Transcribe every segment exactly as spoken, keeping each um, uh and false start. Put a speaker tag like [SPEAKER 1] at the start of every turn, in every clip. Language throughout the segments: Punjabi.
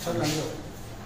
[SPEAKER 1] सर लंघ जाओ।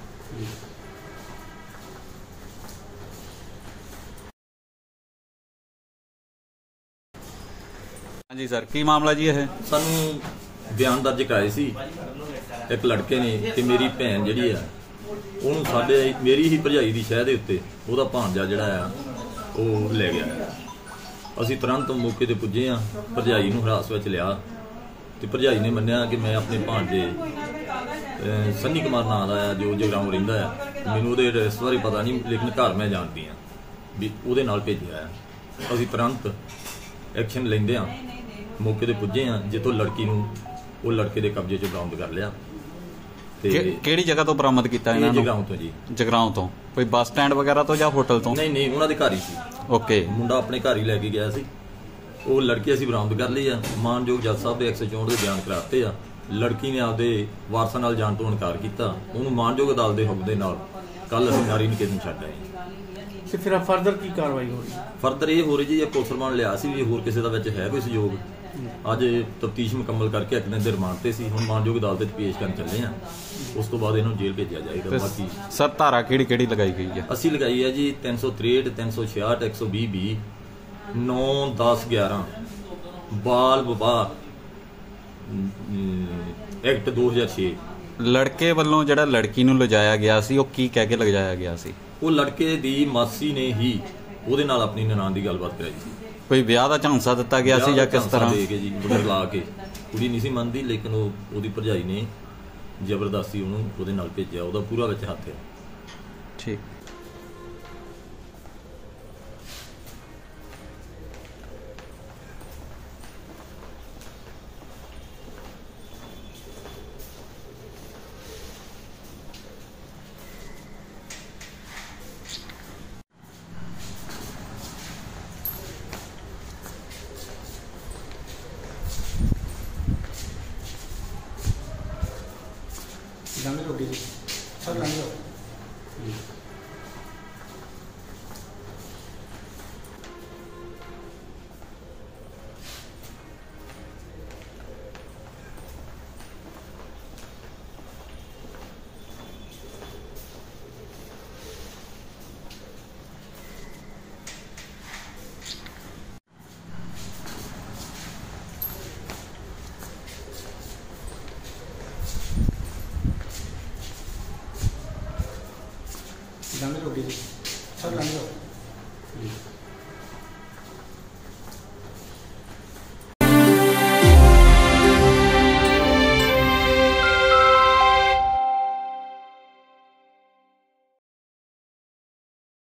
[SPEAKER 2] हाँ जी सर, की मामला जी है?
[SPEAKER 3] ਸਾਨੂੰ ਬਿਆਨ ਦਰਜ ਕਰਾਏ ਸੀ ਇੱਕ ਲੜਕੇ ਨੇ ਕਿ ਮੇਰੀ ਭੈਣ ਜਿਹੜੀ ਆ ਉਹਨੂੰ ਸਾਡੇ ਮੇਰੀ ਹੀ ਭਰਜਾਈ ਦੀ ਸ਼ਹਿ ਦੇ ਉੱਤੇ ਉਹਦਾ ਭਾਂਜਾ ਜਿਹੜਾ ਆ ਉਹ ਲੈ ਗਿਆ। ਅਸੀਂ ਤੁਰੰਤ ਮੌਕੇ ਤੇ ਪੁੱਜੇ ਆ, ਭਰਜਾਈ ਨੂੰ ਹਿਰਾਸਤ ਵਿੱਚ ਲਿਆ ਤੇ ਭਰਜਾਈ ਨੇ ਮੰਨਿਆ ਕਿ ਮੈਂ ਆਪਣੇ ਭਾਂਜੇ ਸੰਨੀ ਕੁਮਾਰ ਨਾਂ ਦਾ ਆ ਜੋ ਜਗਰਾਉਂ ਰਹਿੰਦਾ ਆ, ਮੈਨੂੰ ਉਹਦੇ ਐਡਰੈਸ ਬਾਰੇ ਪਤਾ ਨਹੀਂ ਲੇਕਿਨ ਘਰ ਮੈਂ ਜਾਣਦੀ ਆ ਵੀ ਉਹਦੇ ਨਾਲ ਭੇਜਿਆ ਆ। ਅਸੀਂ ਤੁਰੰਤ ਐਕਸ਼ਨ ਲੈਂਦੇ ਆ, ਮੌਕੇ ਤੇ ਪੁੱਜੇ ਆ ਜਿੱਥੋਂ ਲੜਕੀ ਨੂੰ ਉਹ ਲੜਕੇ ਦੇ ਕਬਜ਼ੇ 'ਚ ਬਰਾਮਦ ਕਰ ਲਿਆ।
[SPEAKER 2] ਤੇ ਕਿਹੜੀ ਜਗ੍ਹਾ ਤੋਂ ਬਰਾਮਦ ਕੀਤਾ ਇਹਨਾਂ ਨੂੰ?
[SPEAKER 3] ਜਗਰਾਉਂ ਤੋਂ ਜੀ।
[SPEAKER 2] ਜਗਰਾਉਂ ਤੋਂ ਕੋਈ ਬੱਸ ਸਟੈਂਡ ਵਗੈਰਾ ਤੋਂ ਜਾਂ ਹੋਟਲ ਤੋਂ?
[SPEAKER 3] ਨਹੀਂ ਨਹੀਂ, ਉਹਨਾਂ ਦੇ ਘਰ ਹੀ ਸੀ।
[SPEAKER 2] ਓਕੇ।
[SPEAKER 3] ਮੁੰਡਾ ਆਪਣੇ ਘਰ ਹੀ ਲੈ ਕੇ ਗਿਆ ਸੀ। ਉਹ ਲੜਕੀ ਅਸੀਂ ਬਰਾਮਦ ਕਰ ਲਈ ਆ। ਮਾਨਯੋਗ ਜੱਜ ਸਾਹਿਬ ਦੇ ਇੱਕ ਸੌ ਚੌਂਹਠ ਦੇ ਬਿਆਨ ਕਰਾਤੇ ਆ। ਲੜਕੀ ਨੇ ਆਪਦੇ ਵਾਰਸਾਂ ਨਾਲ ਜਾਣ ਤੋਂ ਇਨਕਾਰ ਕੀਤਾ। ਉਹਨੂੰ ਮਾਨਯੋਗ ਅਦਾਲਤ ਦੇ ਹੁਕਮ ਦੇ ਨਾਲ ਕੱਲ ਅਸੀਂ ਨਾਰੀ ਨਿਕੇਤਨ ਛੱਡ ਆਏ।
[SPEAKER 1] ਤੇ ਫਿਰ ਫਰਦਰ ਕੀ ਕਾਰਵਾਈ ਹੋ ਰਹੀ?
[SPEAKER 3] ਫਰਦਰ ਇਹ ਹੋ ਰਹੀ ਜੀ, ਇੱਕ ਪੁਲਿਸ ਰਿਮਾਂਡ ਲਿਆ ਸੀ ਵੀ ਹੋਰ ਕਿਸੇ ਦਾ ਵਿੱਚ ਹੈ ਕੋਈ ਸਹਿਯੋਗ। ਅੱਜ ਤਫਤੀਸ਼ ਮੁਕੰਮਲ ਕਰਕੇ ਇੱਕ ਦਿਨ ਦੇ ਰਿਮਾਂਡ ਤੇ ਸੀ, ਹੁਣ ਮਾਨਯੋਗ ਅਦਾਲਤ ਵਿੱਚ ਪੇਸ਼ ਕਰਨ ਚੱਲੇ ਆ। ਉਸ ਤੋਂ ਬਾਅਦ ਇਹਨੂੰ ਜੇਲ੍ਹ ਭੇਜਿਆ ਜਾਏਗਾ। ਬਾਕੀ
[SPEAKER 2] ਸਰ ਧਾਰਾ ਕਿਹੜੀ ਕਿਹੜੀ ਲਗਾਈ ਗਈ ਹੈ?
[SPEAKER 3] ਅਸੀਂ ਲਗਾਈ ਹੈ ਜੀ ਤਿੰਨ ਸੌ ਤਰੇਹਠ, ਤਿੰਨ ਸੌ ਛਿਆਹਠ, ਇੱਕ ਸੌ ਵੀਹ ਵੀਹ, ਨੌ ਦਸ ਗਿਆਰਾਂ ਬਾਲ ਵਿਵਾਹ ਐਕਟ ਦੋ ਹਜ਼ਾਰ ਛੇ।
[SPEAKER 2] ਲੜਕੇ ਵੱਲੋਂ ਜਿਹੜਾ ਲੜਕੀ ਨੂੰ ਲਿਜਾਇਆ ਗਿਆ ਸੀ ਉਹ ਕੀ ਕਹਿ ਕੇ ਲਿਜਾਇਆ ਗਿਆ ਸੀ?
[SPEAKER 3] ਉਹ ਲੜਕੇ ਦੀ ਮਾਸੀ ਨੇ ਹੀ ਉਹਦੇ ਨਾਲ ਆਪਣੀ ਨਨਾਣ ਦੀ ਗੱਲਬਾਤ ਕਰਾਈ ਸੀ।
[SPEAKER 2] ਕੋਈ ਵਿਆਹ ਦਾ ਝਾਂਸਾ ਦਿੱਤਾ ਗਿਆ ਸੀ ਜਾਂ ਕਿਸ ਤਰ੍ਹਾਂ?
[SPEAKER 3] ਦੇ ਕੇ ਜੀ ਬੁੱਢਰ ਲਾ ਕੇ। ਕੁੜੀ ਨਹੀਂ ਸੀ ਮੰਨਦੀ ਲੇਕਿਨ ਉਹ ਉਹਦੀ ਭਰਜਾਈ ਨੇ ਜ਼ਬਰਦਸਤੀ ਉਹਨੂੰ ਉਹਦੇ ਨਾਲ ਭੇਜਿਆ। ਉਹਦਾ ਪੂਰਾ ਵਿੱਚ ਹੱਥ ਹੈ।
[SPEAKER 2] ਠੀਕ।
[SPEAKER 1] लंघ जाओ जी। सर लंघ जाओ। लंघ जाओ जी। सर लंघ जाओ।